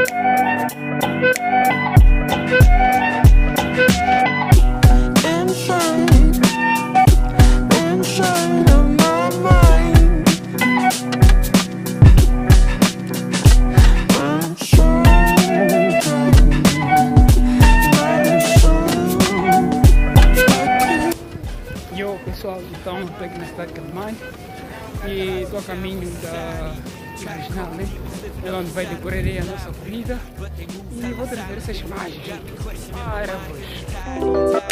Pessoal, então estou aqui na cidade de Quelimane e estou a caminho da regional, né? É onde vai decorrer a nossa corrida e vou trazer essas imagens para vós.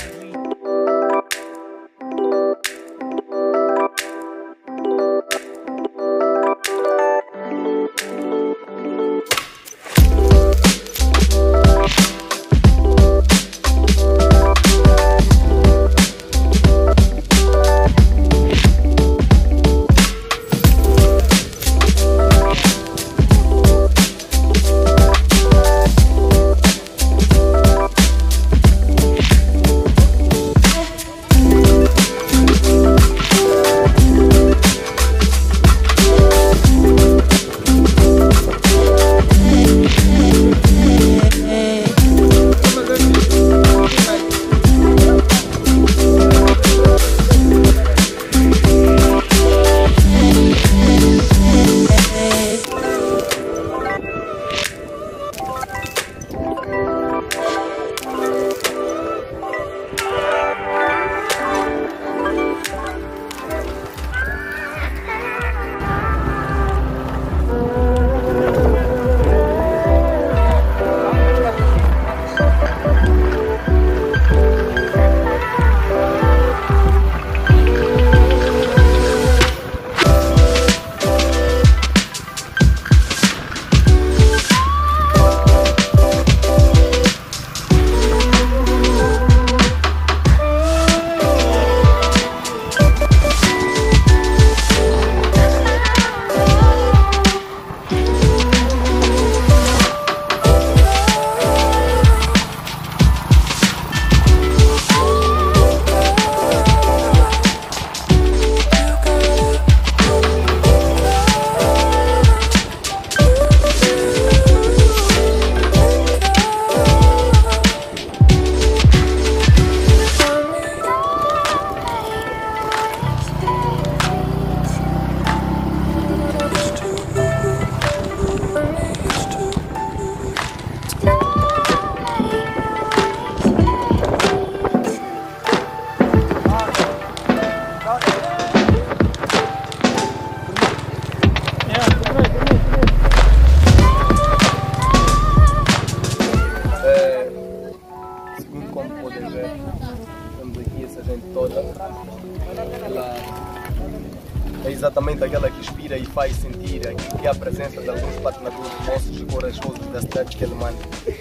É exatamente aquela que inspira e faz sentir aquilo que é a presença de alguns patinadores nossos e corajosos da cidade de Quelimane.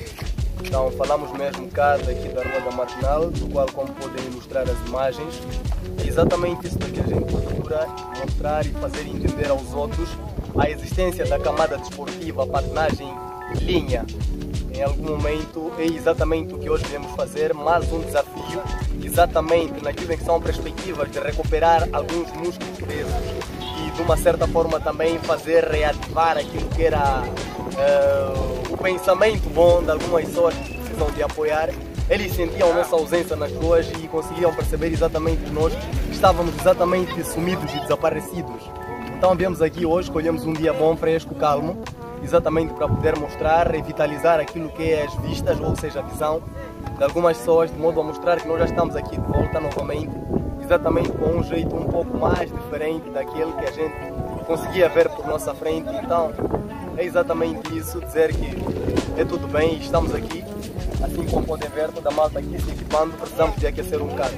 Então falamos mesmo cá daqui da Rua da Marginal, do qual, como podem ilustrar as imagens, é exatamente isso que a gente procura mostrar e fazer entender aos outros a existência da camada desportiva, a patinagem linha. Em algum momento é exatamente o que hoje viemos fazer, mais um desafio, exatamente naquilo em que são perspectivas de recuperar alguns músculos presos e de uma certa forma também fazer reativar aquilo que era o pensamento bom de algumas pessoas que precisam de apoiar. Eles sentiam a nossa ausência nas ruas e conseguiam perceber exatamente que nós estávamos exatamente sumidos e desaparecidos. Então viemos aqui hoje, escolhemos um dia bom, fresco, calmo, exatamente para poder mostrar, revitalizar aquilo que é as vistas, ou seja, a visão de algumas pessoas, de modo a mostrar que nós já estamos aqui de volta novamente, exatamente com um jeito um pouco mais diferente daquele que a gente conseguia ver por nossa frente. Então é exatamente isso, dizer que é tudo bem, estamos aqui, assim como podem ver, toda a malta aqui se equipando, precisamos de aquecer um bocado.